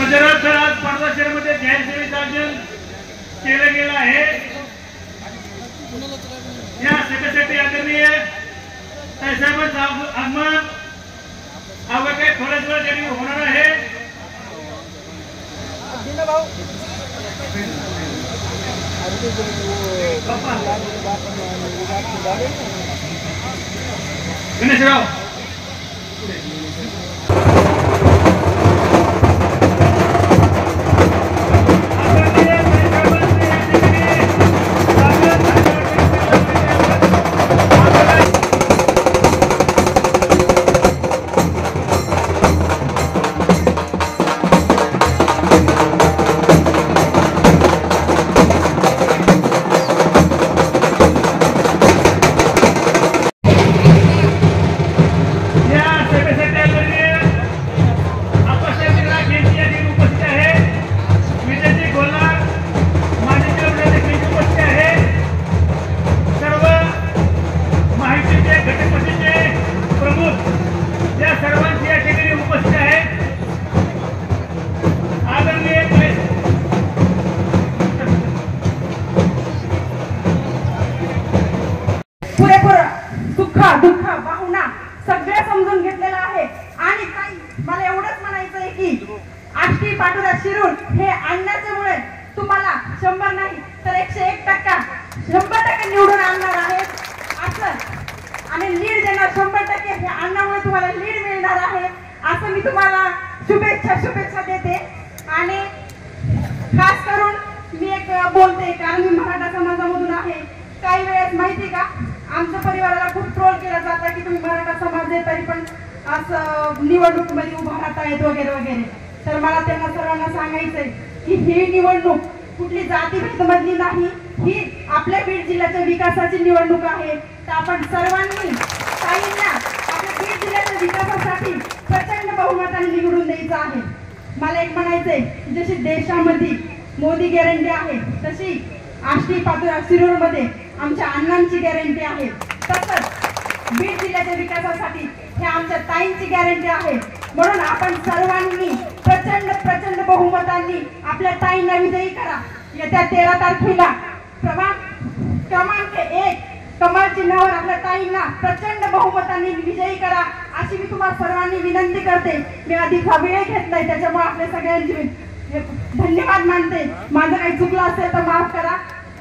मंदिरात आज पाडदाशेरमध्ये जाहीर सेवेचं आयोजन केलं गेलं आहे। या सभेसाठी आदरणीय साहेबांचं आगमन अवघ्या काही थोड्याच वेळ त्यांनी होणार आहे। गणेशराव दुःख भावना सगळे समजून घेतलेलं आहे। आणि काही मला एवढंच म्हणायचं आहे की आष्टी पाटोदा शिरूर हे आणण्याच्यामुळे तुम्हाला 100 नाही तर 101% 100% निवडून आणणार आहे असं, आणि लीड देणार 100% हे आणण्यामुळे तुम्हाला लीड मिळणार आहे असं मी तुम्हाला शुभेच्छा देते। आणि खास करून मी एक बोलते कारण मी मराठा समाजामधून आहे। काही वेळेस माहिती का आमच्या परिवाराला खूप ट्रोल केला जातं की तुम्ही मराठा समाज आहे तरी पण असं निवडणुकीमध्ये उभा राहतायत वगैरे वगैरे। तर मला त्यांना सर्वांना सांगायचंय की ही निवडणूक कुठली जातीभेदमधली नाही, ही आपल्या बीड जिल्ह्याच्या विकासाची निवडणूक आहे। तर आपण सर्वांनी ताईंना आपल्या बीड जिल्ह्याच्या विकासासाठी प्रचंड बहुमताने निवडून द्यायचं आहे। मला एक म्हणायचंय जशी देशामध्ये मोदी गॅरंटी आहे तशी आष्टी पाटोदा शिरूर मध्ये आमच्या अण्णांची गॅरंटी आहे, तसंच बीड जिल्ह्याच्या विकासासाठी हे आमच्या ताईंची गॅरंटी आहे। म्हणून आपण सर्वांनी प्रचंड बहुमतांनी आपल्या ताईंना विजयी करा। येत्या 13 तारखेला क्रमांक 1 कमळ चिन्हावर आपल्या ताईंना प्रचंड बहुमतांनी विजयी करा अशी मी तुम्हाला सर्वांनी विनंती करते। मी अधिक वेळ घेतलाय त्याच्यामुळे आपल्या सगळ्यांची धन्यवाद मानते। माझं काही चुकलं असेल तर माफ करा।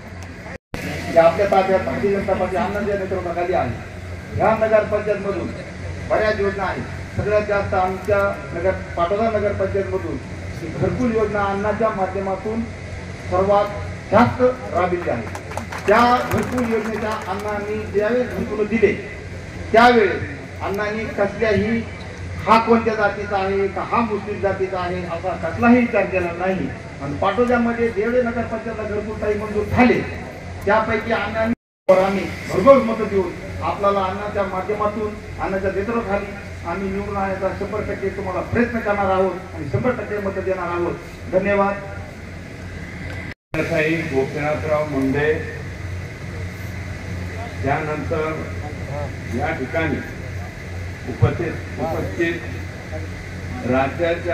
आपल्या ताब्यात भारतीय जनता पार्टी अण्णांच्या नेतृत्वाखाली आहे। ह्या नगर पंचायत मधून बऱ्याच योजना आहेत। सगळ्यात जास्त आमच्या पाटोदा नगर पंचायत मधून घरकुल योजना अण्णांच्या माध्यमातून सर्वात जास्त राबविली आहे। त्या घरकुल योजनेच्या अण्णांनी ज्यावेळेस घरकुल दिले त्यावेळेस अण्णांनी कसल्याही हा कोणत्या जातीचा आहे का हा मुस्लिम जातीचा आहे असा कसलाही विचार केला नाही। आणि पाटोद्यामध्ये जेवढे नगर पंचायतला घरकुल काही मंजूर झाले त्यापैकी अण्णांनी आम्ही भरघोस मतं देऊन आपल्याला अण्णाच्या माध्यमातून अण्णाच्या नेतृत्वाखाली आम्ही निवडून आणण्याचा 100% तुम्हाला प्रयत्न करणार आहोत आणि 100% मतं देणार आहोत। धन्यवाद। गोपीनाथराव मुंडे त्यानंतर या ठिकाणी उपस्थित राज्याच्या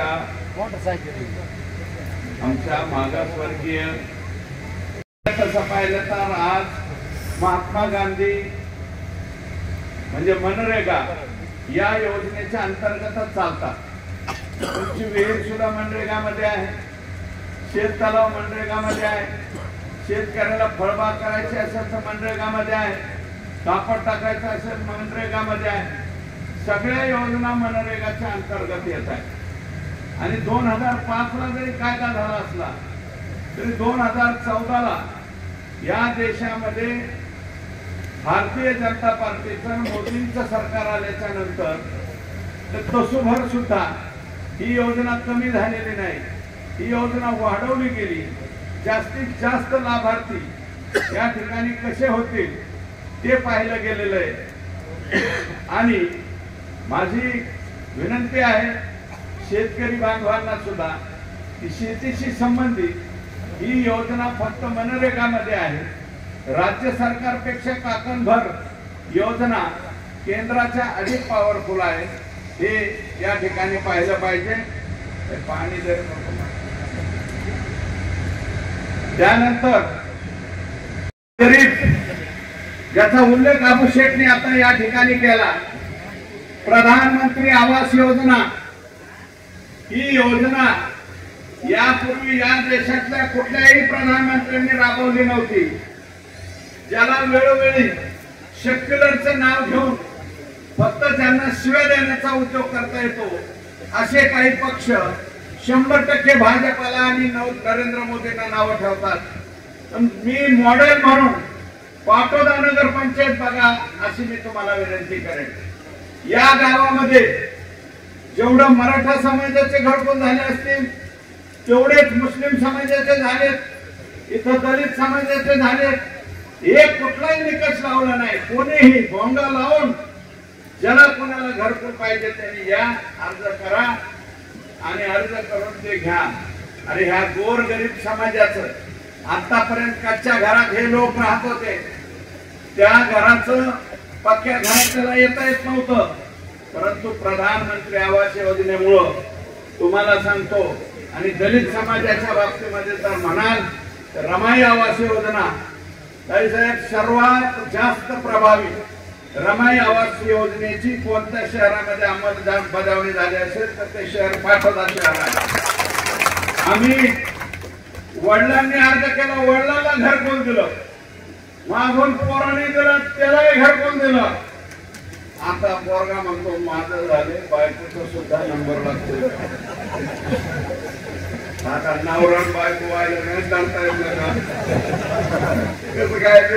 आमच्या मागासवर्गीय तसं पाहिलं तर आज महात्मा गांधी म्हणजे मनरेगा या योजनेच्या अंतर्गतच चालतात। तुमची विहीर सुद्धा मनरेगामध्ये आहे, शेत तलाव मनरेगामध्ये आहे, शेतकऱ्याला फळबाग करायची असेल तर मनरेगामध्ये आहे, कापड टाकायचं असेल मनरेगामध्ये आहे। सगळ्या योजना मनरेगाच्या अंतर्गत येत आहेत। आणि 2005ला जरी कायदा झाला असला तरी 2014ला या देशामध्ये भारतीय जनता पार्टीचं मोदींचं सरकार आल्याच्या नंतर तसोभर सुद्धा ही योजना कमी झालेली नाही, ही योजना वाढवली गेली। जास्तीत जास्त लाभार्थी या ठिकाणी कसे होतील ते पाहिलं गेलेलं आहे। आणि माझी विनंती आहे शेतकरी बांधवांना सुद्धा की शेतीशी संबंधित ही योजना फक्त मनरेगामध्ये आहे। राज्य सरकारपेक्षा काकणभर योजना केंद्राच्या अधिक पॉवरफुल आहे, हे या ठिकाणी पाहिलं पाहिजे। हे पाणी जर नको. त्यानंतर गरीब ज्याचा उल्लेख अबू शेठने आता या ठिकाणी केला, प्रधानमंत्री आवास योजना ही योजना यापूर्वी या देशातल्या कुठल्याही प्रधानमंत्र्यांनी राबवली नव्हती. ज्याला वेळोवेळी सेक्युलरचं नाव घेऊन फक्त त्यांना शिव्या देण्याचा उद्योग करता येतो असे काही पक्ष 100% भाजपला आणि नरेंद्र मोदींना नावं ठेवतात. मी मॉडेल म्हणून पाटोदा नगर पंचायत बघा अशी मी तुम्हाला विनंती करेन. या गावामध्ये जेवढं मराठा समाजाचे घरकुल झाले असतील तेवढेच मुस्लिम समाजाचे झालेत, इथं दलित समाजाचे झालेत. एक कुठलाही निकष लावला नाही. कोणीही भोंगा लावून ज्याला कोणाला घरकुल पाहिजे त्यांनी या अर्ज करा आणि अर्ज करून ते घ्या. अरे ह्या गोर गरीब समाजाचं आतापर्यंत कच्च्या घरात हे लोक राहत होते, त्या घराचं पक्क्या घरात त्याला येता येत नव्हतं. परंतु प्रधानमंत्री आवास योजनेमुळं तुम्हाला सांगतो, आणि दलित समाजाच्या बाबतीमध्ये जर म्हणाल तर रमाई आवास योजना साहेब सर्वात जास्त प्रभावी. रमाई आवास योजनेची कोणत्या शहरामध्ये अंमलबजावणी झाली असेल तर ते शहर पाटोदा शहर आहे. आम्ही वडिलांनी अर्ज केला, वडिलांना घरकुल दिलं, मागून पोराने दिलं त्यालाही घरकुल दिलं. आता पोरगा म्हणतो माझं झाले, बायकोचा सुद्धा नंबर लागतो. आता नवरण बायको व्हायला नाही चालता येत ना, काय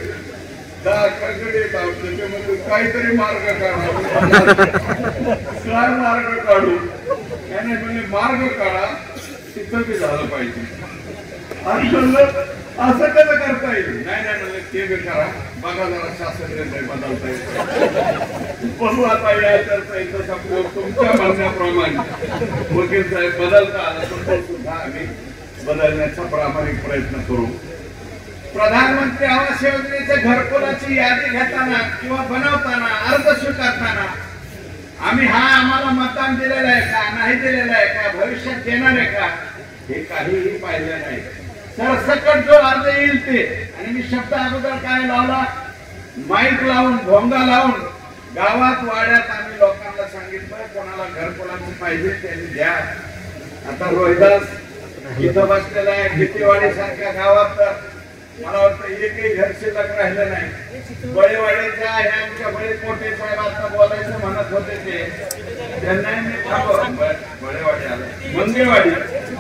काहीतरी मार्ग काढा, काय मार्ग काढू त्याने म्हणजे मार्ग काढा तिथं बी झालं पाहिजे. आणि म्हणलं असं कसं करता येईल? नाही नाही म्हणलं ते बी करा, बघा जरा शासन निर्णय बदलता येईल. बघू आता या चर्चा तुमच्या म्हणण्याप्रमाणे वकील साहेब बदलता आला तर सुद्धा आम्ही बदलण्याचा प्रामाणिक प्रयत्न करू. प्रधानमंत्री आवास योजनेच्या घरकुलाची यादी घेताना किंवा बनवताना अर्ज स्वीकारताना आम्ही आम्हाला मतदान दिलेलं आहे का, नाही दिलेलं आहे का, भविष्यात देणार आहे का, हे काहीही पाहिलं नाही. सरसकट जो अर्ज येईल ते, आणि मी शब्द अगोदर काय लावला, माईक लावून भोंगा लावून गावात वाड्यात आम्ही लोकांना सांगितलं कोणाला घरकुलाचं पाहिजे त्यांनी द्या. आता रोहिदास इथं बसलेला आहे, गीतेवाडी सारख्या गावात तर मला वाटतं एकही घर शिल्लक राहिलं नाही. बळेवाडीच्या हे आमच्या बळे मोठे साहेब आता बोलायचं म्हणत होते ते त्यांना मी बळेवाडी आलं मंगेवाडी.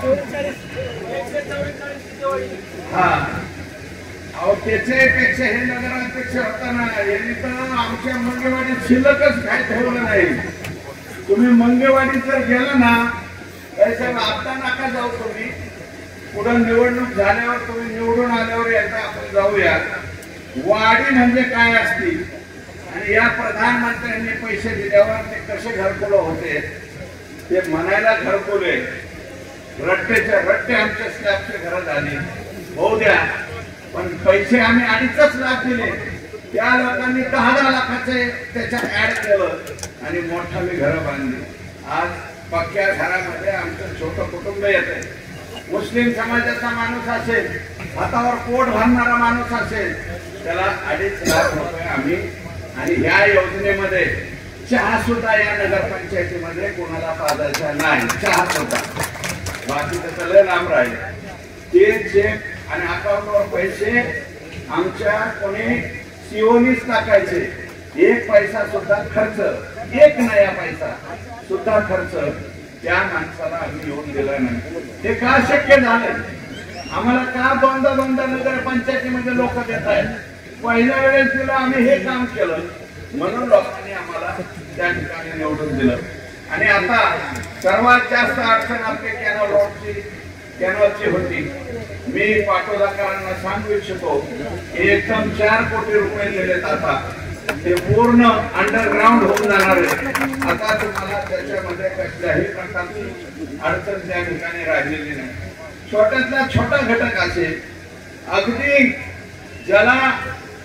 हा अहो त्याच्यापेक्षा हे नगराध्यक्ष होताना यांनी तर आमच्या मंगेवाडीत शिल्लकच काय ठेवलं नाही. तुम्ही मंगेवाडीत जर गेला ना तर साहेब आता नका जाऊ, तुम्ही पुढे निवडणूक झाल्यावर तुम्ही निवडून आल्यावर एकदा आपण जाऊया. वाडी म्हणजे काय असती आणि या प्रधानमंत्र्यांनी पैसे दिल्यावर ते कसे घरकुल होते ते म्हणायला घरकुल आहे. रट्टेच्या रट्टे आमच्या स्लॅबचे घर झाले होऊ द्या, पण पैसे आम्ही 2.5 लाख दिले. त्या लोकांनी 10 लाखाचे त्याच्यात ऍड केलं आणि मोठा मी घर बांधली. आज पक्क्या घरामध्ये आमचं छोटं कुटुंब येते. मुस्लिम समाजाचा माणूस असेल, हातावर पोट भरणारा माणूस असेल, त्याला 2.5 लाख रुपये आम्ही. आणि ह्या योजनेमध्ये चहा सुद्धा या नगरपंचायतीमध्ये कोणाला पाजायचा नाही, चहा सुद्धा. बाकी त्याचं लय लांब राहील. ते चेक आणि अकाउंटवर पैसे आमच्या कोणी सीओनीच टाकायचे. 1 पैसा सुद्धा खर्च, 1 नया पैसा सुद्धा खर्च त्या माणसाला आम्ही येऊन दिला नाही. हे का शक्य झालं? आम्हाला का दोनदा नगरपंचायतीमध्ये लोक देत आहेत? पहिल्या वेळेस दिलं आम्ही हे काम केलं म्हणून लोकांनी आम्हाला त्या ठिकाणी निवडून दिलं. आणि आता सर्वात जास्त अडचण आपली कॅनॉलची होती. मी पाटोदाकरांना सांगू इच्छितो की एकदम 4 कोटी रुपये दिलेत. आता ते पूर्ण अंडरग्राउंड होऊन जाणार आहे. आता तुम्हाला त्याच्यामध्ये कसल्याही प्रकारची अडचण त्या ठिकाणी राहिलेली नाही. छोट्यातला छोटा घटक असेल, अगदी ज्याला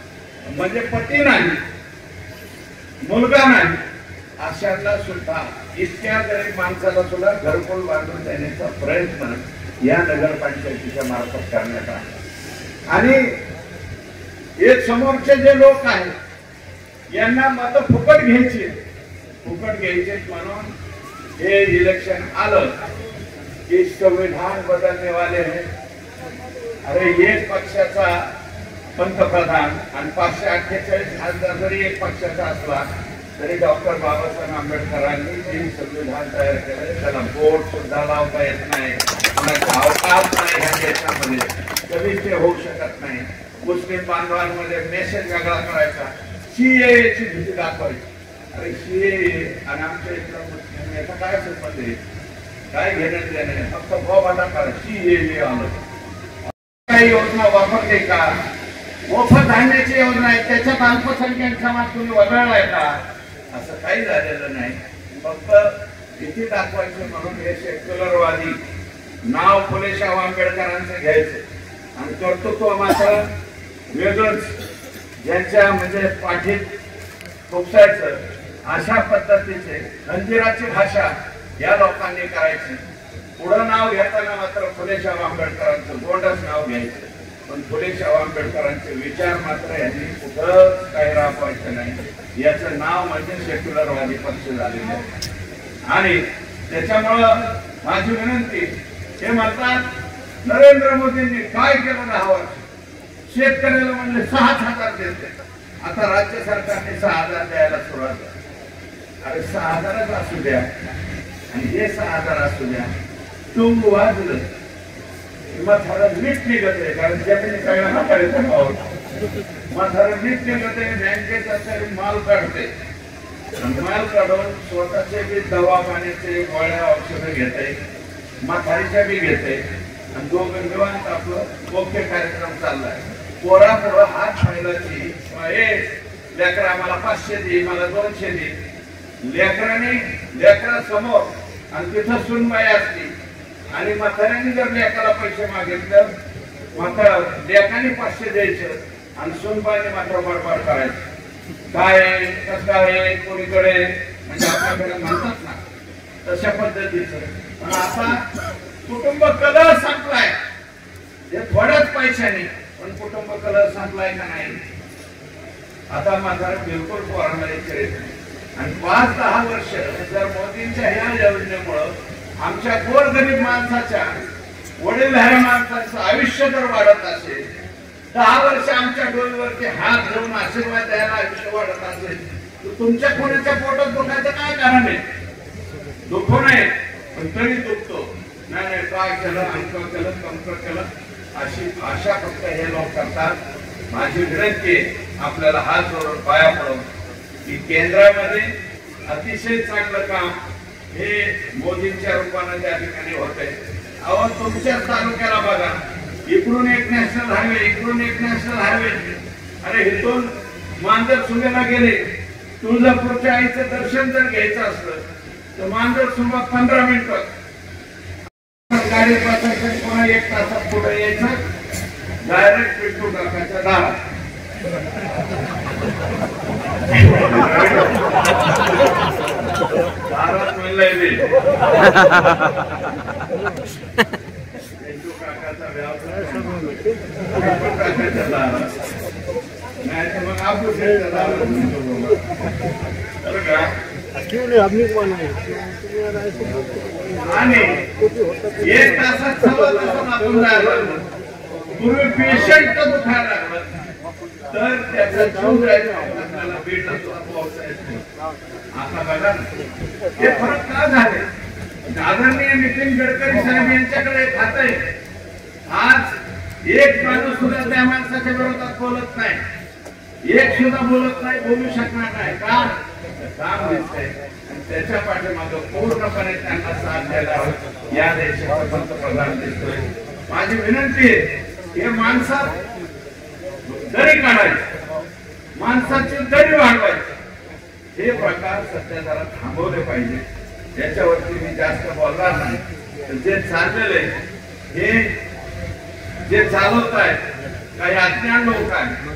म्हणजे पती नाही, मुलगा नाही, अशातला सुद्धा इतक्या गरीब माणसाला सुद्धा घरकुल बांधून देण्याचा प्रयत्न या नगरपंचायतीच्या मार्फत करण्यात आला। आणि एक समोरचे जे लोक आहेत यांना मत फुकट घ्यायची म्हणून हे इलेक्शन आलं की संविधान बदलने वाले हैं। अरे एक पक्षाचा पंतप्रधान आणि 548 खासदार जरी एक पक्षाचा असला तरी डॉक्टर बाबासाहेब आंबेडकरांनी जे संविधान तयार केलं त्याला बोट सुद्धा लावता येत नाही, कोणाचा अवकाश नाही ह्या देशामध्ये, कधीच ते होऊ शकत नाही। मुस्लिम बांधवांमध्ये मेसेज वेगळा करायचा, सीएची भीती दाखवायची। अरे सीए आणि आमच्या इथला मुस्लिम याचा काय संबंध आहे? काय घेण्यात देणे, फक्त बोबाटा करा, सीए आलं। काही योजना वापरते का? मोफत धान्याची योजना आहे, त्याच्यात अल्पसंख्याक समाज तुम्ही वगळलाय का? असं काही झालेलं नाही। फक्त भीती दाखवायची म्हणून हे सेक्युलरवादी नाव फुले शाहू आंबेडकरांचं घ्यायचं आणि कर्तृत्व मात्र वेगळंच ज्यांच्या म्हणजे पाठीत खुपसायचं, अशा पद्धतीचे खंजिराची भाषा या लोकांनी करायची। पुढं नाव घेताना मात्र फुले शाहू आंबेडकरांचं गोंडच नाव घ्यायचं, पण फुले शाहू आंबेडकरांचे विचार मात्र यांनी कुठंच काही राबवायचं नाही। याचं नाव म्हणजे सेक्युलरवादी पक्ष झालेलं आहे। आणि त्याच्यामुळं माझी विनंती, हे म्हणतात नरेंद्र मोदींनी काय केलं 10 वर्ष, शेतकऱ्याला म्हणले 6,000 देते, आता राज्य सरकारने 6,000 द्यायला सुरुवात झाली। अरे 6,000च असू द्या आणि हे 6,000 असू द्या, तुम वाजलं म्हातारं नीट निघत आहे, कारण जमिनी सगळ्या म्हातारीचा भाव, म्हातारं नीट निघत आहे, बँकेचा तरी माल काढते, माल काढून स्वतःचे बी दवाखान्याचे गोळ्या औषधं घेते, म्हातारीच्या बी घेते आणि दोघं निवांत आपलं मुख्य कार्यक्रम चाललाय। पोरा पुढं हात फायलाची, लेकरा मला 500 दे, मला 200 दे, लेकरा समोर आणि तिथं सुनबाई असती आणि म्हाताऱ्याने जर लेकाला पैसे मागितलं, लेकाने 500 द्यायचं आणि सुनबाईने मात्र बडबड करायचं, काय कसं आहे कोणीकडे, म्हणजे आपल्याकडे म्हणतात ना तशा पद्धतीचं। पण आता कुटुंब कलह संपलाय, हे थोड्याच पैशाने, पण कुटुंब कलह संपलाय का नाही? आता म्हातारा बिलकुल पोरांना विचारायचं नाही। आणि 5-10 वर्ष जर मोदींच्या ह्या योजनेमुळं आमच्या गोरगरीब माणसाच्या, वडीलधाऱ्या माणसाचं आयुष्य जर वाढत असेल, 10 वर्ष आमच्या डोळ्यावरती हात घेऊन आशीर्वाद द्यायला आयुष्य वाढत असेल, तर तुमच्या कोणाच्या पोटात दुखायचं काय कारण आहे? दुखू नये, पण तरी दुखतो। नाही काय केलं, अंक केलं, कंक केलं, अशी आशा फक्त हे लोक करतात। माझी विनंती आपल्याला हात जोडून पाया पडून की केंद्रामध्ये अतिशय चांगलं काम हे मोदींच्या रूपाने त्या ठिकाणी होतंय। अहो तुमच्या तालुक्याला बघा, इकडून एक नॅशनल हायवे, इकडून एक नॅशनल हायवे, अरे इथून मांजर सुंबेला गेले, तुळजापूरच्या आईचं दर्शन जर घ्यायचं असलं तर मांजर सुंबा 15 मिनिटं, गाडी पासायचं, पुन्हा 1 तासात पुढे यायचं, डायरेक्ट पिंटू काकाच्या दारात। दारात म्हणलंय मी पिंटू काकाचा व्यवसाय, पिंटू काकाच्या दारात, नाही तर मग आपूच्या दारात बरं का? आणि 1 तासात सवय पासून आपण जायला, पूर्वी पेशंट तर दुखायला लागलं तर त्याचा जीव जायचा, आपल्याला बेड पोहोचायचं। आता बघा हे फरक का झाले? आदरणीय नितीन गडकरी साहेब यांच्याकडे खात आहे, आज एक माणूस सुद्धा त्या माणसाच्या विरोधात बोलत नाही, एक सुद्धा बोलत नाही, बोलू शकणार नाही का? काम दिसतंय आणि त्याच्या पाठीमागे पूर्णपणे त्यांना साथ द्यायला या देशाचा पंतप्रधान दिसतोय। माझी विनंती आहे, हे माणसात दरी काढायची, माणसाची दरी वाढवायची, हे प्रकार सध्या जरा थांबवले पाहिजे। याच्यावरती मी जास्त बोलणार नाही। जे चाललेलं आहे, हे जे चालवत आहेत काही अज्ञान लोक आहेत,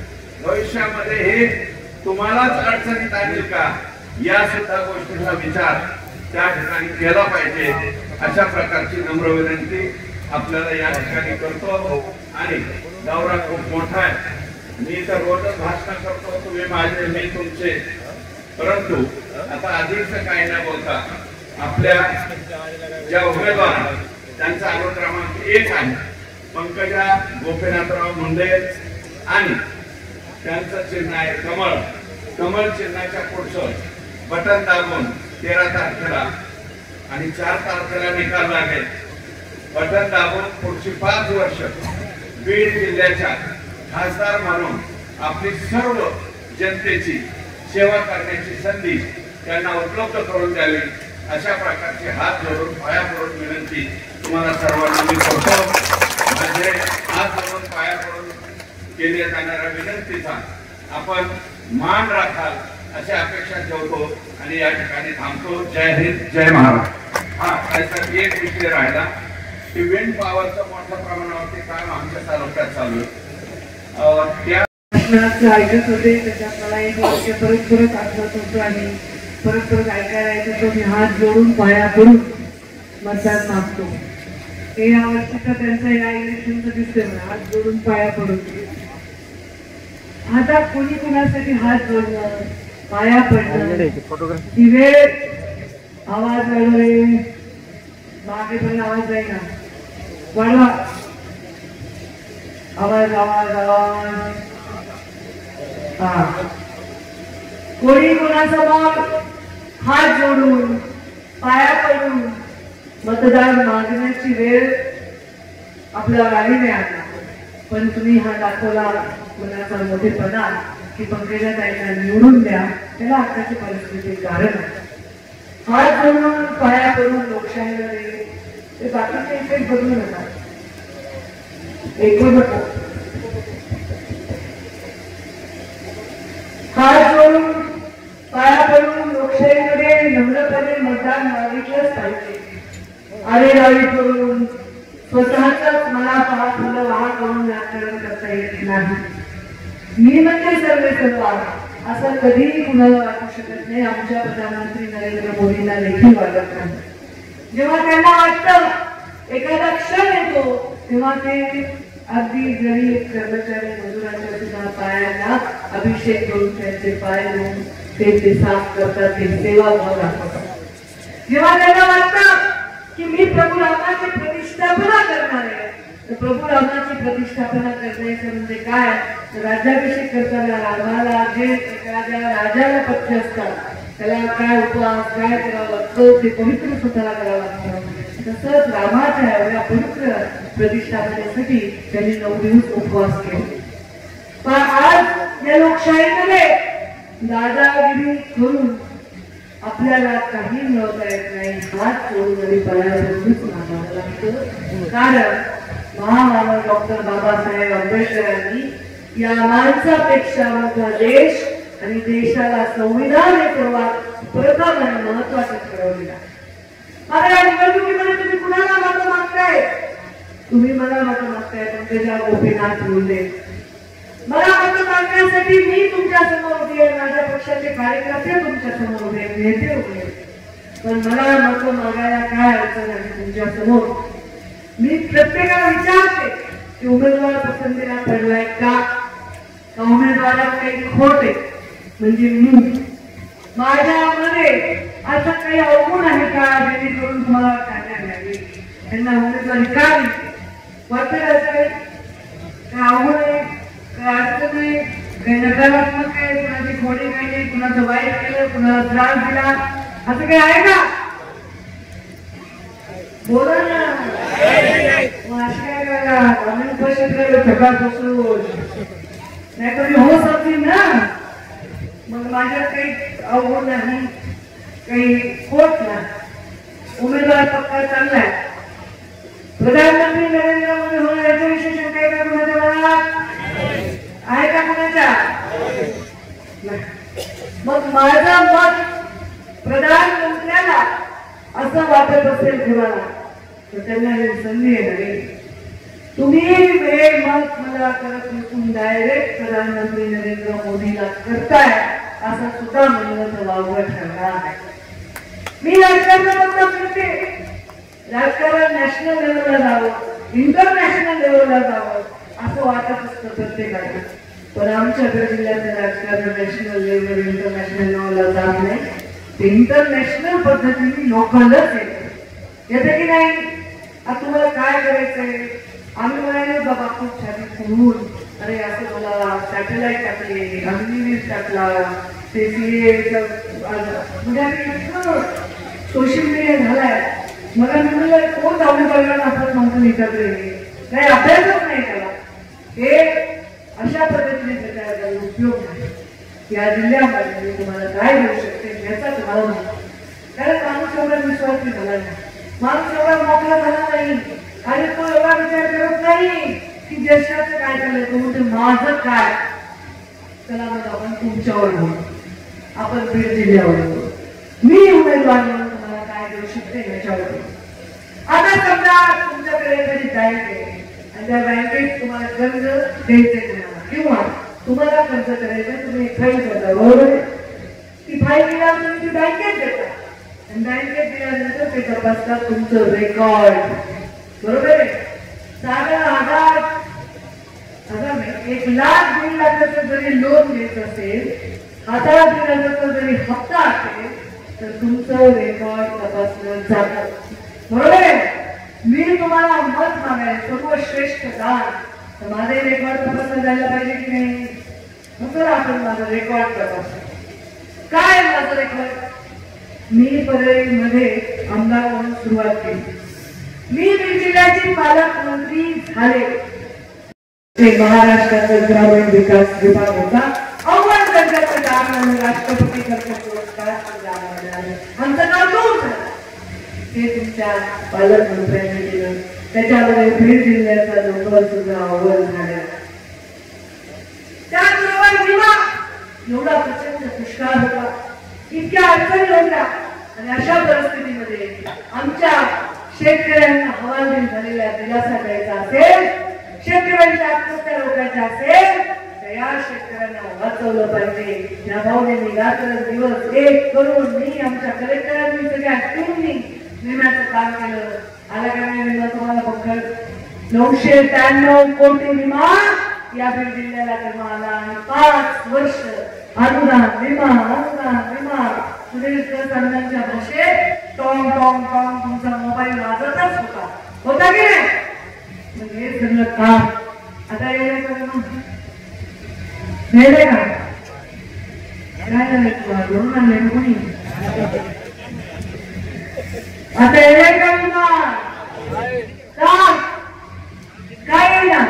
भविष्यामध्ये हे तुम्हालाच अडचणीत आणेल का, या सुद्धा गोष्टीचा विचार त्या ठिकाणी केला पाहिजे अशा प्रकारची नम्र विनंती आपल्याला या ठिकाणी करतो. आणि दौरा खूप मोठा आहे. मी तर रोजच भाषण करतो, तुम्ही माझे मी तुमचे, परंतु आता अधिक काही न बोलता आपल्या ज्या उमेदवार त्यांचा अनुक्रमांक क्रमांक 1 आहे पंकजा गोपीनाथराव मुंडे आणि त्यांचं चिन्ह आहे कमळ. कमळ चिन्हाच्या पुढचं बटन दाबून 13 तारखेला आणि 4 तारखेला निकाल लागेल. बटन दाबून पुढची 5 वर्ष बीड जिल्ह्याच्या खासदार म्हणून आपली सर्व जनतेची सेवा करण्याची संधी त्यांना उपलब्ध करून द्यावी अशा प्रकारचे हात जोडून पाया पडून विनंती तुम्हाला सर्वांना मी करतो. माझे हात जोडून पाया पडून केल्या जाणाऱ्या विनंतीचा आपण मान राखाल अशी अपेक्षा ठेवतो आणि या ठिकाणी थांबतो. जय हिंद, जय महाराष्ट्र. हा त्याचा एक विषय राहिला की विंड पॉवरचं मोठ्या प्रमाणावरती काम आमच्या तालुक्यात चालू आहे. त्या ऐकत होते त्याच्यात मला एक वाक्य परत आठवत होतं आणि परत ऐकायला येत होतं. मी हात जोडून पाया पडून मतदान मागतो. हे या वर्षीचं त्यांचं या इलेक्शनचं दिसतंय मला, हात जोडून पाया पडून. आता कोणी कोणासाठी हात जोडणं पाया पडणं ही वेळ आवाज वाढवले मागे पण आवाज जाईना वाढवा आवाज आवाज आवाज. हा कोणी कोणासमोर हात जोडून पाया पडून मतदान मागण्याची वेळ आपल्यावर आली नाही आता. पण तुम्ही हा दाखवला मनाचा मोठेपणा की पंकजाताईंना निवडून द्या. त्याला आताची परिस्थिती कारण हात जोडून पाया पडून लोकशाहीला ते बाकीचे इफेक्ट बदलू नका. एकूण हात जोडून पाया पडून लोकशाहीमध्ये नम्रपणे मतदान मागितलंच पाहिजे. आरेरावी करून स्वतःच मला फुलं वाहा करून राजकारण करता येत नाही. मी म्हणजे सर्वे सर्वा असं कधीही कुणाला वाटू शकत नाही. आमच्या प्रधानमंत्री नरेंद्र मोदींना देखील वाटत नाही. जेव्हा त्यांना वाटतं एखादा क्षण येतो तेव्हा ते अगदी गरीब कर्मचारी मजुरांच्या सुद्धा पायांना अभिषेक करून त्यांचे पाय धुवून ते साफ करतात, ते सेवा भाव दाखवतात. जेव्हा त्यांना वाटतं की मी प्रभू रामाची प्रतिष्ठापना करणार आहे, तर प्रभू रामाची प्रतिष्ठापना करण्याचं म्हणजे काय, राज्याभिषेक करताना रामाला जे एखाद्या राजाला पथ्य असतात त्याला काय उपवास काय करावं लागतं ते पवित्र स्वतःला करावं लागतं. तसंच रामाच्या एवढ्या पवित्र प्रतिष्ठापनेसाठी त्यांनी 9 दिवस उपवास केले. पण आज या लोकशाहीमध्ये दादागिरी करून आपल्याला काही मिळवता येत नाही. हात सोडून आणि पायावरूनच मागावं लागतं. कारण महामानव डॉक्टर बाबासाहेब आंबेडकरांनी या माणसापेक्षा मोठा देश आणि देशाला संविधान हे सर्वात प्रथम आणि महत्वाचं ठरवलेलं आहे. आता या निवडणुकीमध्ये तुम्ही कुणाला मत मागताय? तुम्ही मला मत मागताय पंकजा गोपीनाथ मुंडे. मला मत मागण्यासाठी मी तुमच्या समोर उभी आहे, माझ्या पक्षाचे कार्यकर्ते तुमच्या समोर उभे, नेते उभे. पण मला मत मागायला काय अडचण आहे तुमच्या समोर? मी प्रत्येकाला विचारते की उमेदवार पसंतीला पडलाय का उमेदवारात काही खोट आहे. म्हणजे मी माझ्यामध्ये असं काही अवगुण आहे का जेणेकरून तुम्हाला टाळण्या मिळावी, त्यांना उमेदवारी का वाटतं? असं काही अवगुण आहे, काय अडचण आहे, काही नकारात्मक आहे, कुणाची खोडी काही, कुणाचं वाईट केलं, कुणाला त्रास दिला, असं काही आहे का? बोला ना. नाही कधी हो समजेल ना. मग माझ्या काही अवघड नाही, काही खोट नाही. उमेदवार पक्का चांगलाय. प्रधानमंत्री नरेंद्र मोदी होणार याच्याविषयी शंका आहे का कुणाच्या मनात? आहे का कुणाच्या? मग माझं मत प्रधानमंत्र्याला असं वाटत असेल कुणाला तर त्यांना ही संधी आहे. तुम्ही वेळ मत मला करत नसून डायरेक्ट प्रधानमंत्री नरेंद्र मोदीला करताय असं सुद्धा म्हणणं वावगं ठरणार आहे. मी राजकारणाबद्दल करते, राजकारण नॅशनल लेवलला जावं, इंटरनॅशनल लेवलला जावं असं वाटत असतं प्रत्येकाला. पण आमच्या जिल्ह्याचं राजकारण नॅशनल लेवल इंटरनॅशनल लेवलला जात नाही, ते इंटरनॅशनल पद्धतीने लोकलच येते की नाही. आता तुम्हाला काय करायचंय, आम्ही म्हणाले बाबा खूप छान फिरून, अरे असं मला सॅटेलाइट टाकले, अग्निवीर टाकला, ते म्हणजे आम्ही सोशल मीडिया झालाय. मला म्हणलं कोण जाऊन करणार आपण म्हणतो एकत्र काही अभ्यासच नाही त्याला. हे अशा पद्धतीने त्याचा उपयोग नाही. या जिल्ह्यामध्ये मी तुम्हाला काय देऊ शकते याचा तुम्हाला माहिती, कारण माणूस एवढा विश्वासी झाला नाही, माणूस एवढा मोकळा झाला नाही आणि तो एवढा विचार करत नाही की देशाचं काय झालं, तो म्हणजे माझं काय. चला मग आपण तुमच्यावर बोलू, आपण बीड जिल्ह्यावर बोलू. मी उमेदवार म्हणून तुम्हाला काय देऊ शकते याच्यावर. आता समजा तुमच्याकडे एखादी बँक आहे आणि त्या बँकेत तुम्हाला कर्ज द्यायचे किंवा तुम्हाला कर्ज करायचं, तुम्ही फाईल करता, बरोबर आहे. ती फाईल दिल्यावर तुम्ही ती बँकेत देता आणि बँकेत दिल्यानंतर ते तपासतात तुमचं रेकॉर्ड, बरोबर आहे. साधारण 1,00,000-1,50,000 जरी लोन घेत असेल, 1,000 जरी हप्ता असेल तर तुमचं रेकॉर्ड तपासलं जातं, बरोबर आहे. मी तुम्हाला मत मागाय सर्वश्रेष्ठ दान, तर माझे रेकॉर्ड तपासलं जायला पाहिजे की नाही. नंतर आपण माझं रेकॉर्ड तपासलं. काय माझं रेकॉर्ड, मी परळीमध्ये आमदार म्हणून सुरुवात केली, मी बीड जिल्ह्याची पालकमंत्री झाले. ते महाराष्ट्राचा ग्रामीण विकास विभाग होता, अव्वल दर्जाचं काम आणि राष्ट्रपती कर्तव्य पुरस्कार आमचं नाव नोंद झालं. ते तुमच्या पालकमंत्र्यांनी केलं, त्याच्यामध्ये बीड जिल्ह्याचा नंबर सुद्धा अव्वल झाला. त्याचबरोबर विमा एवढा प्रचंड दुष्काळ होता, इतक्या अडचणी होत्या आणि अशा परिस्थितीमध्ये आमच्या शेतकऱ्यांना हवालदिल झालेल्या दिलासा द्यायचा असेल, शेतकऱ्यांच्या आत्महत्या रोखायच्या असेल तर या शेतकऱ्यांना वाचवलं पाहिजे. या भावनेने रात्रंदिवस एक करून मी आमच्या कलेक्टरांनी सगळ्या टीमनी विम्याचं काम केलं. आला का नाही विमा तुम्हाला पकड 993 कोटी विमा या बीड जिल्ह्याला तेव्हा आला आणि 5 वर्ष अनुदान विमा सुरेशच्या भाषेत टॉंग टॉंग टॉंग तुमचा मोबाईल वाजतच होता की नाही. हे सगळं काम आता येईल का, काय झालं तुला घेऊन आणले कोणी, आता येईल का विमा, काय येईल.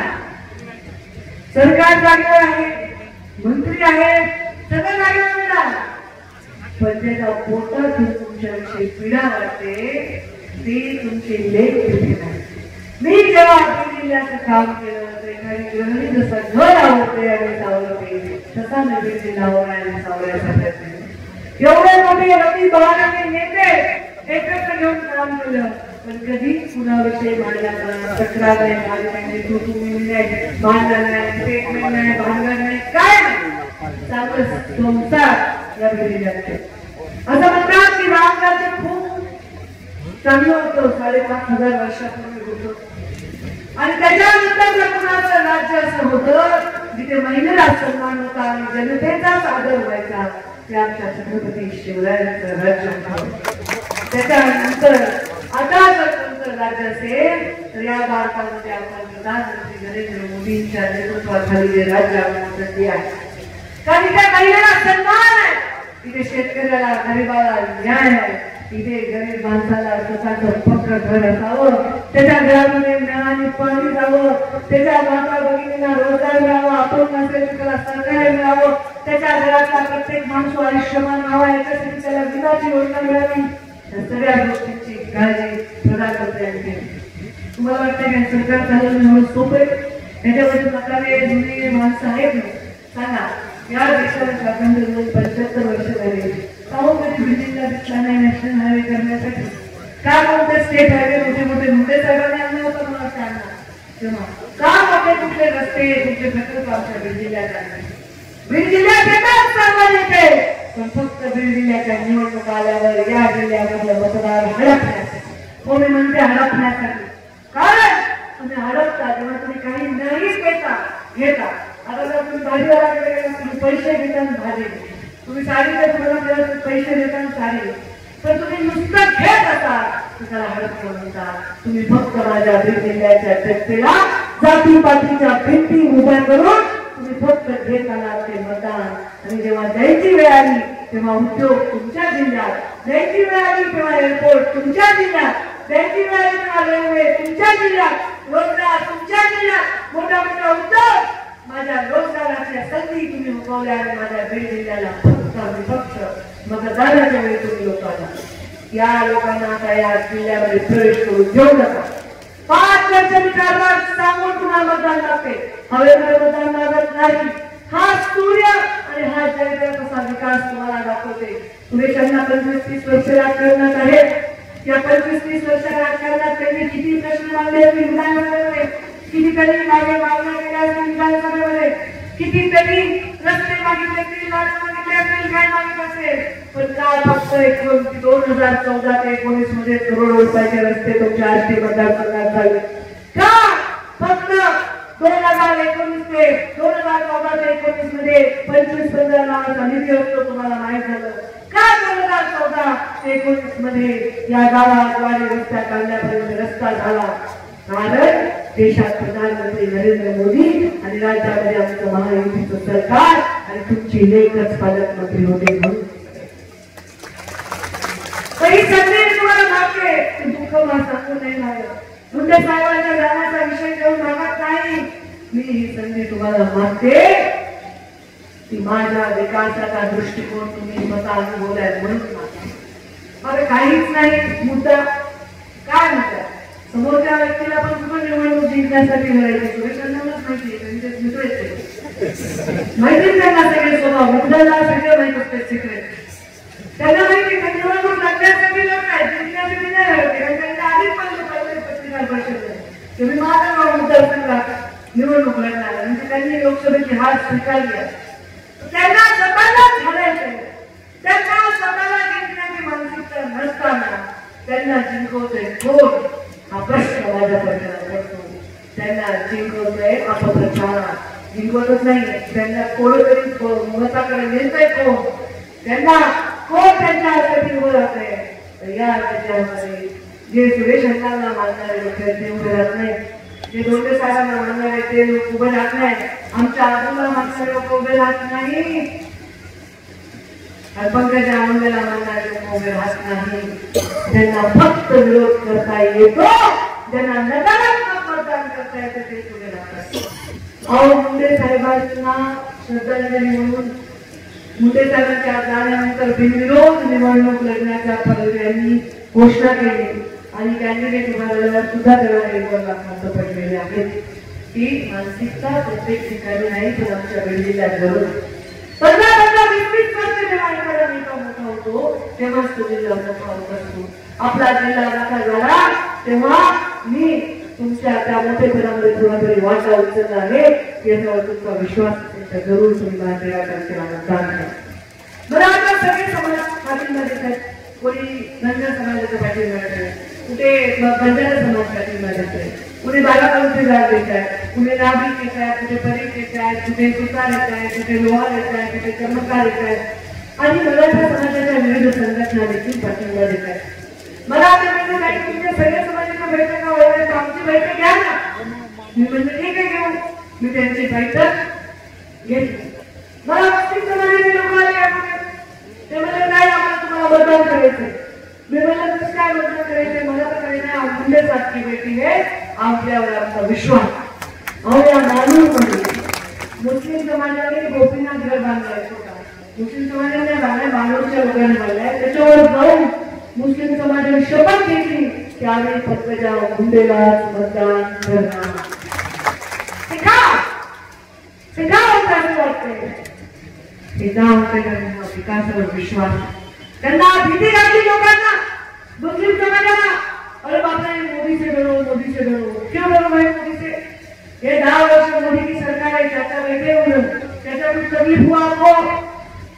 सरकार जागेवर आहे, मंत्री आहे, सगळं जागेवर मिळालं, पण त्याच्या पोटातून तुमच्याविषयी पीडा वाटते ती तुमची लेख कुठे नाही. मी जेव्हा बीड जिल्ह्याचं काम केलं तर एखादी गृहिणी जसं घर आवडते आणि सावरते तसा मी बीड जिल्ह्यावर आणि सावरायचा एवढे मोठे रवी बहाने नेते एकत्र घेऊन काम केलं, पण कधी कुणाविषयी भांडणाला तक्रार नाही, तुम्ही नाही, भांडण नाही, स्टेटमेंट नाही, भांडण नाही, काय नाही, चांगलं संसार या बीड जिल्ह्यात. असं म्हणतात की राम राज्य खूप चांगलं होतं, 5,500 वर्षापूर्वी होतं आणि त्याच्यानंतर कुणाचं राज्य असं होतं जिथे महिलेला सन्मान होता आणि जनतेचाच आदर व्हायचा, ते आमच्या छत्रपती शिवरायांचं राज्य होतं. त्याच्यानंतर आता जर तुमचं राज्य असेल तर या भारतामध्ये आपण प्रधानमंत्री नरेंद्र मोदींच्या नेतृत्वाखाली जे राज्य आपण संधी आहे, कारण इथे महिलेला सन्मान आहे, इथे शेतकऱ्याला गरीबाला न्याय आहे, इथे गरीब माणसाला स्वतःचं पक्क घर असावं, त्याच्या घरामध्ये मिळाली पाणी जावं, त्याच्या माता भगिनींना रोजगार मिळावा, आपण नसेल त्याला सरकार मिळावं, त्याच्या घरातला प्रत्येक माणूस आयुष्यमान व्हावा याच्यासाठी त्याला विमाची योजना मिळावी. या सगळ्या गोष्टींची काळजी प्रधानमंत्र्यांनी केली. तुम्हाला वाटतं की सरकार चालवणं एवढं सोपं आहे? याच्यामध्ये प्रकारे जुनी माणसं आहेत ना, सांगा या देशाला स्वातंत्र्य मिळून 75 वर्ष झाली, कधी बिल्डिंगला दिसला नाही नॅशनल हायवे करण्यासाठी, का कोणते स्टेट हायवे मोठे मुंबई साहेबांनी आणलं होतं मला सांगा, तेव्हा का मोठे रस्ते प्रकल्प आमच्या बीड जिल्ह्यात आणले. बीड जिल्ह्यात येतात सर्व नेते पण फक्त बीड जिल्ह्याच्या निवडणूक आल्यावर या जिल्ह्यामधलं मतदार हडपण्यासाठी, हो मी म्हणते हडपण्यासाठी, कारण तुम्ही हडपता तेव्हा तुम्ही काही नाही घेता. आता जर तुम्ही भाजीवाल्याकडे गेला तुम्ही पैसे घेताना भाजी, तुम्ही साडीच्या दुकानात गेला तर पैसे देताना साडी, पण तुम्ही नुसतं घेत असाल त्याला हडप म्हणतात. तुम्ही फक्त माझ्या बीड जिल्ह्याच्या जनतेला जातीपातीच्या भिंती उभ्या करून तुम्ही फक्त घेत आलात ते मतदान. आणि जेव्हा द्यायची वेळ आली तेव्हा उद्योग तुमच्या जिल्ह्यात, द्यायची वेळ आली तेव्हा एअरपोर्ट तुमच्या जिल्ह्यात, द्यायची वेळ आली तेव्हा रेल्वे तुमच्या जिल्ह्यात, रोजगार तुमच्या जिल्ह्यात, मोठा मोठा उद्योग, माझ्या रोजगाराच्या संधी तुम्ही उगवल्या. आणि माझ्या बीड जिल्ह्याला फक्त मतदानाच्या वेळी तुम्ही लोकांना, या लोकांना आता या जिल्ह्यामध्ये प्रवेश करून घेऊ नका. 5 वर्ष विचारणार सांगून तुम्हाला मतदान लागते, हवेमध्ये मतदान लागत नाही. हा सूर्य आणि हा चंद्र कसा विकास तुम्हाला दाखवते. सुरेशांना 25-30 वर्ष राजकारणात आहेत. या 25-30 वर्ष राजकारणात त्यांनी किती प्रश्न मांडले असतील विधानसभेमध्ये, किती त्यांनी मागे मागण्या केल्या असतील विधानसभेमध्ये, किती त्यांनी रस्ते मागितले असतील, मागितले असतील, काय मागितले असेल. पण काल फक्त 2014 ते 19 मध्ये करोडो रुपयाचे रस्ते तुमच्या आष्टी मतदारसंघात झाले. का फक्त 2019 ते 2014 ते 19 मध्ये 25-15 लाखाचा निधी असतो तुम्हाला माहित झालं का? 2014 ते 19 मध्ये या गावाद्वारे रस्ता काढण्यापर्यंत रस्ता झाला, कारण देशात प्रधानमंत्री नरेंद्र मोदी आणि राज्यामध्ये आमचं महायुतीचं सरकार आणि तुमची लेखच पालकमंत्री होते म्हणून. काही संदेश तुम्हाला मागते, दुःख मला सांगून नाही लागलं. मुंडे साहेबांच्या जाण्याचा विषय घेऊन मागत नाही, मी ही संधी तुम्हाला मागते की माझ्या विकासाचा दृष्टिकोन तुम्ही मता अनुभवलाय म्हणून मागते. मला काहीच नाही. मुद्दा काय मुद्दा, समोरच्या व्यक्तीला पण सुद्धा निवडणूक जिंकण्यासाठी लढायची. सुरेशांनाच माहिती आहे, त्यांचे मित्र आहेत, माहितीच त्यांना सगळे स्वभाव, मित्राला सगळे माहित असते सिक्रेट. त्यांना माहिती आहे निवडणूक लढण्यासाठी लढाय, जिंकण्यासाठी नाही लढते, कारण त्यांना आधीच पहिले पत्रिका परिषद तुम्ही माझा मतदारसंघात निवडणूक लढणार, म्हणजे त्यांनी लोकसभेची हार स्वीकारली आहे. त्यांना स्वतःला घालायचं, त्यांना स्वतःला जिंकण्याची मानसिकता नसताना त्यांना जिंकवतोय कोण हा प्रश्न माझ्या पडतो. त्यांना जिंकवतोय अपप्रचार, जिंकवतच नाही. त्यांना कोणतरी मताकडे नेतोय कोण, त्यांना कोण त्यांच्यासाठी उभं राहतंय. तर या राज्यामध्ये जे सुरेश अण्णांना मानणारे लोक आहेत ते उभे राहत नाही, जे दोंडे साहेबांना मानणारे ते लोक उभे राहत नाही, आमच्या आजूला मानणारे लोक उभे राहत नाही, पंकजा मुंडेला मानणारे लोक उभे राहत नाही. ज्यांना फक्त विरोध करता येतो, ज्यांना नकारात्मक मतदान करता येतं ते उभे राहतात. अहो मुंडे साहेबांना श्रद्धांजली म्हणून मुंडे साहेबांच्या जाण्यानंतर बिनविरोध निवडणूक लढण्याच्या पर्यायांनी घोषणा केली आणि कॅन्डिडेट उभारल्यावर सुद्धा त्याला 1 लाख मतं पडलेले आहेत. ही मानसिकता प्रत्येक ठिकाणी नाही, पण आमच्या बीड जिल्ह्यात बरोबर 15-20 वर्ष जेव्हा एखादा नेता मोठा होतो तेव्हाच तो जिल्हा मोठा होत असतो. आपला जिल्हा मोठा झाला तेव्हा मी तुमच्या त्या मोठेपणामध्ये थोडा तरी वाटा उचलला आहे, याच्यावर तुमचा विश्वास असेल तर जरूर तुम्ही माझ्या तारखेला मतदान करा. बरं, आता सगळे समाज पाठिंबा देत आहेत. कोणी धनगर समाजाचा पाठिंबा देत आहे, कुठे बंजारा समाज पाठिंबा देत आहे, कुठे बालाकांचे जाग देत आहे, कुठे नाभिक येत आहे, कुठे परीख येत आहे, कुठे सुतार येत आहे, कुठे लोहार येत आहे, कुठे चमत्कार येत आहे आणि मराठा समाजाच्या विविध संघटना देखील पाठिंबा देत आहेत. मला आता म्हणलं नाही तुमच्या सगळ्या समाजाच्या बैठका वगैरे आमची बैठक घ्या ना. मी म्हणलं ठीक आहे घेऊ. मी त्यांची बैठक घेतली. मला मुस्लिम समाजाचे लोक आले, ते म्हणले नाही आम्हाला तुम्हाला मतदान करायचंय. मी म्हणलं कसं काय मतदान करायचंय, मला तर काही नाही, मुंडे सारखी बैठक आहे, आपल्यावर आमचा विश्वास. अहो या मानूमध्ये मुस्लिम समाजाने गोपीनाथ घर बांधलाय, मुस्लिम समाजाने बांधलाय, मानूच्या लोकांनी बांधलाय. त्याच्यावर जाऊन मुस्लिम समाजाने शपथ घेतली की आम्ही पंकजा मुंडेला मतदान करणार. विकासावर विश्वास, त्यांना भीती लागली लोकांना, मुस्लिम समाजाला. अरे बापरे मोदी से डरो, मोदी से डरो. क्यों डरो भाई मोदी से? ये 10 वर्ष मोदी की सरकार है, चाचा बैठे हुए, चाचा कुछ तकलीफ हुआ आपको?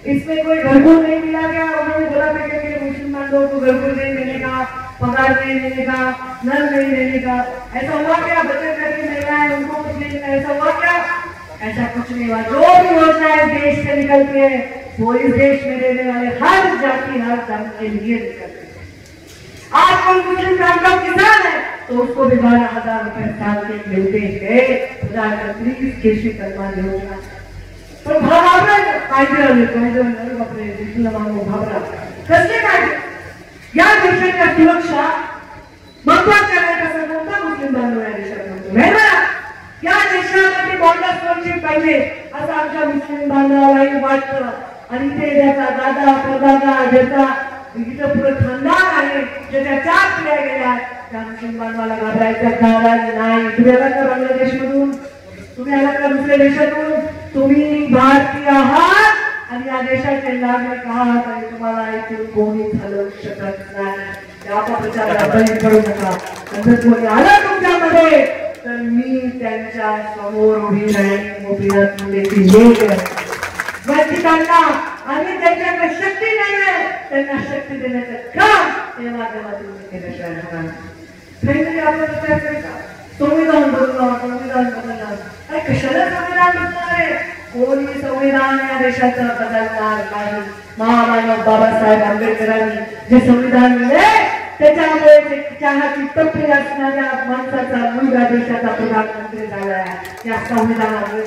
इसमें कोई घरघुर नहीं मिला गया। उन्होंने बोला था कि मुसलमान लोगों को घरघुर नहीं देने का, पगार नहीं देने का, नल नहीं देने का। ऐसा हुआ क्या? बचत घर की महिलाएं उनको कुछ नहीं मिला, ऐसा हुआ क्या? ऐसा कुछ नहीं हुआ। जो भी योजनाएं देश से निकलती है वो इस देश में रहने वाले हर जाति हर धर्म के लिए निकलती है। आज कोई मुस्लिम का किसान है तो उसको भी 12,000 रुपए साल के मिलते हैं। प्रधानमंत्री कृषि कल्याण योजना पण घाबरा कायदे आले, कायदे बापरे मुस्लिमांना घाबरा कसले कायदे? या देशाच्या सुरक्षा महत्वाच्या नाही कसं कोणता मुस्लिम बांधव या देशात म्हणतो नाही ना? या देशामध्ये बॉर्डर सुरक्षित पाहिजे असं आमच्या मुस्लिम बांधवालाही वाटतं आणि ते ज्याचा दादा परदादा ज्याचा इथं पुढे खानदान आहे, ज्याच्या 4 पिढ्या गेल्या त्या मुस्लिम बांधवाला घाबरायचं कारण नाही। तुम्ही आला का बांगलादेशमधून? तुम्ही आला का दुसऱ्या देशातून? तुम्ही भारतीय आहात आणि या देशाचे नागरिक आहात आणि तुम्हाला इथून कोणी हलवू शकत नाही। त्या अपप्रचाराला बळी पडू नका। जर कोणी आलं तुमच्यामध्ये तर मी त्यांच्या समोर उभी राहीन, मोठीरात देखील वंचितांना आणि त्यांच्याकडे शक्ती नाही आहे त्यांना शक्ती देण्याचं काम या माध्यमातून केल्याशिवाय होणार नाही। आपण विचार करायचा संविधान बदलणार, संविधान बदलणार, अरे कशाला संविधान बदलणार आहे? कोणी संविधान या देशाचं बदलणार नाही। महामानव बाबासाहेब आंबेडकरांनी जे संविधान दिले त्याच्यामुळे चहाची टपरी असणाऱ्या माणसाचा मुलगा देशाचा प्रधानमंत्री झाला आहे। या संविधानामुळे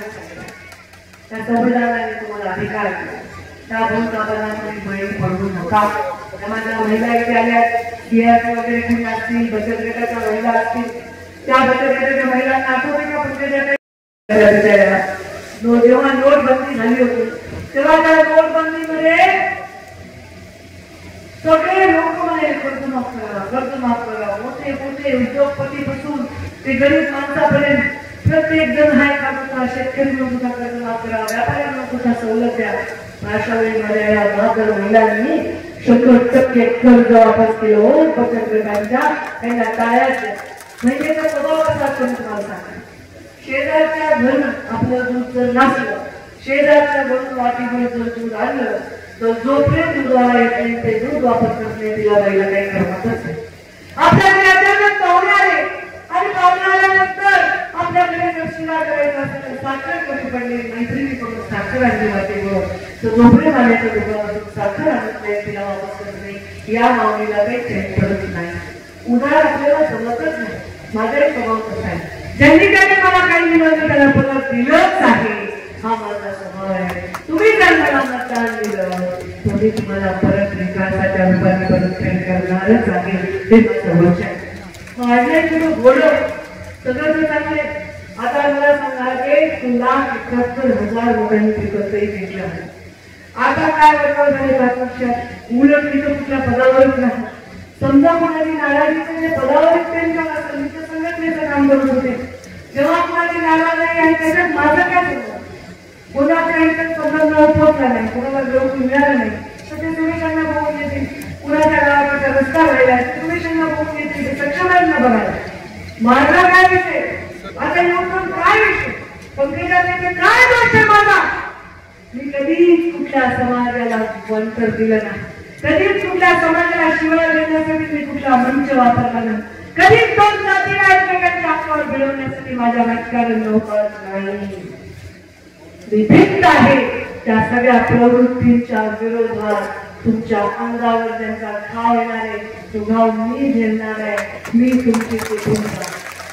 त्या संविधानाने तुम्हाला अधिकार दिला। त्या भूलकामाला तुम्ही बळी पडू नका। समाजाच्या महिला इथे आल्या, स्त्रिया वगैरे कोणी असतील, बचत गटाच्या महिला असतील, त्या बचत गटाच्या महिलांना आठवते का पंचायत जेव्हा नोटबंदी झाली होती तेव्हा त्या नोटबंदीमध्ये सगळे लोक म्हणे कर्ज माफ करा, कर्ज माफ करा। मोठे मोठे उद्योगपती पासून ते गरीब माणसापर्यंत प्रत्येक जण हा एका होता, शेतकरी लोकांना कर्ज माफ करा, व्यापाऱ्यांना कुठा सवलत द्या। अशा वेळी माझ्या या बहादर महिलांनी 100% कर्ज वापस केलं बचत गटांच्या। त्यांना टाळ्या द्या। महिलेचा स्वभाव कसा असतो तुम्हाला सांगा। शेजारच्या घरून आपलं दूध जर नसलं, शेजारच्या घरून वाटीभर जर दूध आणलं तर जोपर्यंत दूधवाला येत नाही ते दूध वापस करणे तिला बाईला काही करमतच नाही। आपल्याकडे अचानक पाहुणे आले आणि पाहुणे आल्यानंतर आपल्याकडे जर शिरा करायचा असेल तर साखर कमी पडली, मैत्रिणीकडून साखर आणली वाटीभर तर जोपर्यंत आल्याच्या दुकानातून साखर आणत नाही तिला वापस करत नाही। या माऊलीला काही चैन पडत नाही। उधार आपल्याला जमतच नाही। माझाही स्वभाव कसा आहे, ज्यांनी त्याने मला काही दिलं त्याला परत दिलंच आहे, हा माझा स्वभाव आहे। तुम्ही जर मला मतदान दिलं तुम्ही तुम्हाला परत विकासाच्या रूपाने परतफेड करणारच आहे, हे माझं वचन आहे। माझ्या पुढे घोडं सगळं तर चांगले। आता मला सांगा 1,71,000 लोकांनी पिकतही घेतलं आहे। आता काय बदल झाले 5 वर्षात? उलट तिथं कुठल्या पदावरच नाही। समजा कोणाची नाराजीचे जे पदावरच त्यांच्या असेल मी तर संघटनेचं काम करत होते, जेव्हा कोणाची नाराजी आहे त्याच्यात माझं काय होतं? कोणाच्या ह्याच्यात संबंध पोहोचला नाही, कोणाला गहू मिळाला नाही तर ते सुरेशांना बघून येतील। कुणाच्या गावाचा रस्ता राहिला सुरेशांना बघून येतील, ते सक्षमांना बघायला। माझा काय विषय? आता येऊन काय विषय? पंकजाचे काय दोष आहे माझा? मी कधीच कुठल्या समाजाला वंतर दिलं नाही, कधीच कुठल्या समाजाला शिवाय देण्यासाठी मी कुठला मंच वापरला नाही, कधीच 2 जातीला एकमेकांच्या हक्कावर भिडवण्यासाठी माझ्या राजकारण नव्हतं नाही। मी भिन्न आहे त्या सगळ्या प्रवृत्तींच्या विरोधात तुमच्या अंगावर ज्यांचा घाव येणार आहे तो घाव मी झेलणार आहे। मी तुमची कुटुंब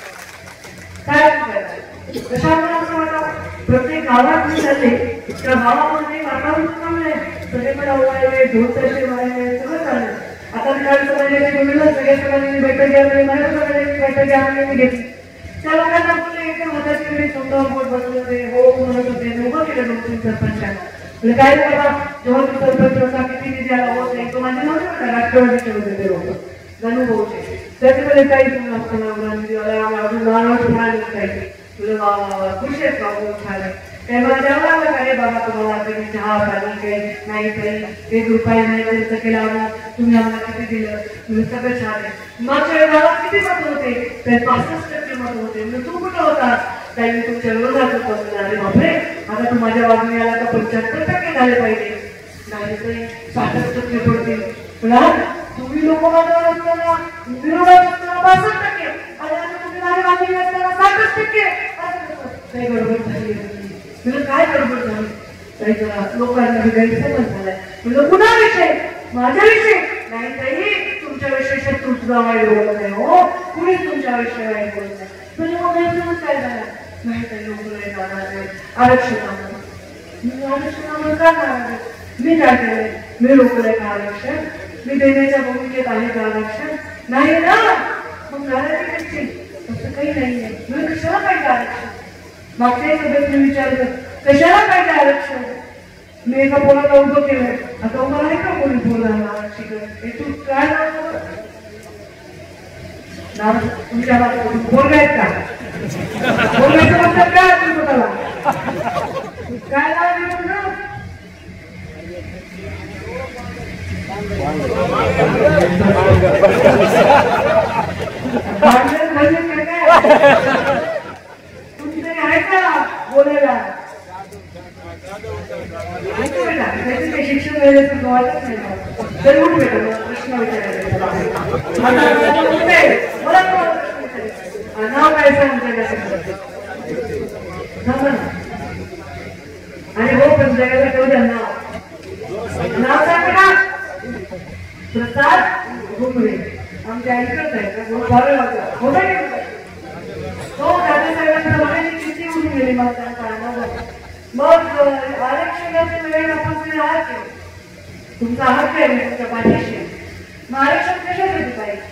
काय कशामुळे असं वाटतं? प्रत्येक गावात मी चालले त्या गावामध्ये वातावरण चांगलं आहे, सगळे मला ओळखले, ढोल तसे वाजले, सगळं चाललं। आता विधान समाजाची बोललं सगळ्या सगळ्यांनी बैठक घ्यावी, माझ्या सगळ्यांनी बैठक घ्यावी मी घेतली। त्या लोकांना बोलले एकदम हाताची वेळी तोंडावर बोट बसले होते, हो म्हणत होते, उभं केलं 2-3 सरपंचांना। म्हणजे काय बाबा जेव्हा तू सरपंच होता किती निधी आला होत नाही, तो माझे नव्हते राष्ट्रवादीचे होते ते लोक गणूभाऊचे, त्याच्यामध्ये काही तुम्हाला निधी आला अजून लहान म्हणाले काही तुला खुश आहेत बाबू छान आहे काही मला द्यावं लागलं का रे बाबा तुम्हाला काही चहा पाणी काही नाही काही 1 रुपया नाही खर्च केला तुम्ही आम्हाला किती दिलं, तुम्ही सगळं छान आहे। मागच्या गावात किती मत होते? तर 65% मत होते। म्हणजे तू कुठं होता? काही मी तुमच्या विरोधात होतो। अरे बापरे आता तू माझ्या बाजूने आला तर 75% झाले पाहिजे। माझे 60% पडतील. तुम्ही लोक माझ्यावर असताना विरोधात असताना 62% आणि आता तुम्ही माझ्या बाजूने असताना 60%. काही गडबड झाली म्हणजे काय गडबड झाली? काही जरा लोकांना गैरसमज झालाय. म्हणजे कुणाविषयी? माझ्याविषयी नाही ताई, तुमच्याविषयी शत्रू सुद्धा वाईट बोलत नाही हो. कुणीच तुमच्याविषयी वाईट बोलत नाही. म्हणजे मग गैरसमज काय झाला? नाही ताई, लोक आरक्षणामुळे. मी आरक्षणामुळे का नाही? मी काय केलंय? मी रोखलंय का आरक्षण? मी देण्याच्या भूमिकेत आहे का आरक्षण? नाही ना. मग घराची कशी? तसं काही नाहीये. मी कशाला पाहिजे आरक्षण? मागच्या सगळ्यात मी विचारलं कशाला पाहिजे आरक्षण? मी एका पोराला उभं केलंय. आता उभं आहे का कोणी पोराला आरक्षण? हे तू काय नाव तुमच्या पोरगा आहेत का? पोरगाचं मतलब काय तुम्ही स्वतःला काय नाव आहे तुमचं? तुमची तरी आहे का बोलायला? शिक्षण वेळेचं वाटत नाही तरी उठ बेटा प्रश्न विचारायचा. नाव काय सांगते आणि हो पण जगाला ठेवू द्या नाव काय बेटा? प्रसाद घुमरे. आमच्या ऐकत आहे का? हो दादासाहेबांच्या मनाची किती उठून गेली मला त्यांचा. मग आरक्षणाच्या वेळेला आपण आहात तुमचा हक्क आहे तुमच्या पाठीशी. मग आरक्षण कशासाठी पाहिजे?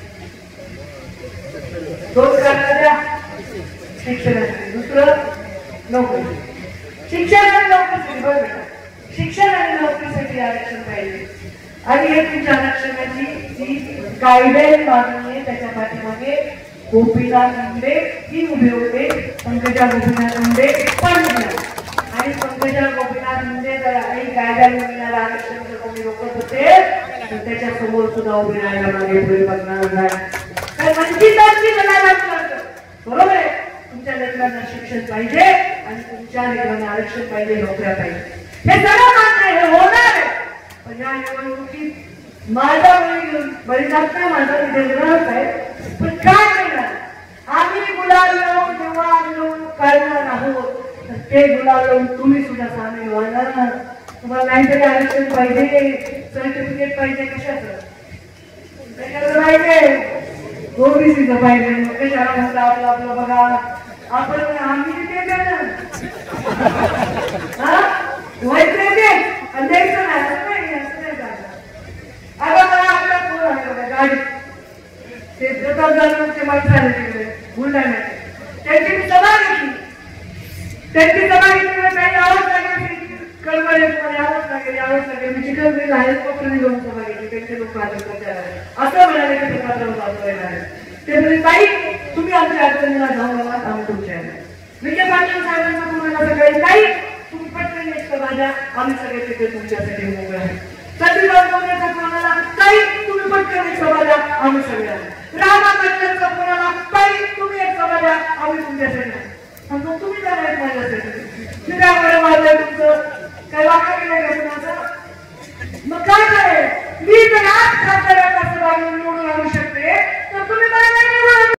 दोन कारण द्या. शिक्षणासाठी, दुसरं नोकरी. शिक्षण आणि नोकरीसाठी बघ बेटा, शिक्षण आणि नोकरीसाठी आरक्षण पाहिजे. आणि हे तुमच्या आरक्षणाची जी गाईडलाईन मागणी आहे त्याच्या पाठीमागे गोपीनाथ मुंडे ही उभे होते. पंकजा गोपीनाथ मुंडे पण आणि पंकजा गोपीनाथ मुंडे जर काही गायडलाईन मिळणारं आरक्षण जर कोणी रोखत होते तर त्याच्या समोर सुद्धा उभे राहायला मागे पुढे बघणार नाही. तर वंचितांची लढाई बरोबर आहे. तुमच्या लेकरांना शिक्षण पाहिजे आणि तुमच्या लेकरांना आरक्षण पाहिजे, नोकऱ्या पाहिजे. हे सगळं मान्य आहे, होणार आहे. पण या निवडणुकीत माझा बळी जात नाही. माझा विजय आहे पण काय करणार? आम्ही गुलाल लावून जेव्हा निवडणूक काढणार आहोत तर ते गुलाल लावून तुम्ही सुद्धा सामील व्हाल. तुम्हाला काहीतरी आरक्षण पाहिजे, सर्टिफिकेट पाहिजे, कशाचं त्याच्याकडे पाहिजे, ओबीसीचं पाहिजे. मग कशाला म्हणता आपलं आपलं बघा आपण आम्ही ते व्हायचं ते आणि द्यायचं नाही असं नाही. आता मला आपल्या फोन आहे गाडी ते प्रतापदारांचे माणसं आले तिकडे बुलढाण्याचे. त्यांची मी सभा घेतली. त्यांची सभा घेतली काही यावंच लागेल. कळवळ यावंच लागेल. मी चिखलदरीला आहे पकडून घेऊन सभा घेतली. त्यांचे लोक आले प्रचाराला असं म्हणाले की ते मात्र वाचवायला ते म्हणजे ताई तुम्ही आमच्या अडचणीला जाऊ नका, आम्ही तुमच्या विखे पाटील साहेबांना तुम्हाला सगळे ताई तुम्ही पटकन एक सभा द्या, आम्ही सगळे तिथे तुमच्यासाठी मोकळे आहे. सतीराव कोणाचा कोणाला ताई तुम्ही पटकन एक सभा द्या, आम्ही सगळे आहे. रामा पाटलांचा कोणाला ताई तुम्ही एक सभा द्या, आम्ही तुमच्यासाठी आहे. मग तुम्ही काय माहित माझ्यासाठी मी काय बरं मारलंय तुमचं काय वाका केलंय का कुणाचं? मग काय करेल मी तर आज खासदारांना सभा निवडून आणू शकतो.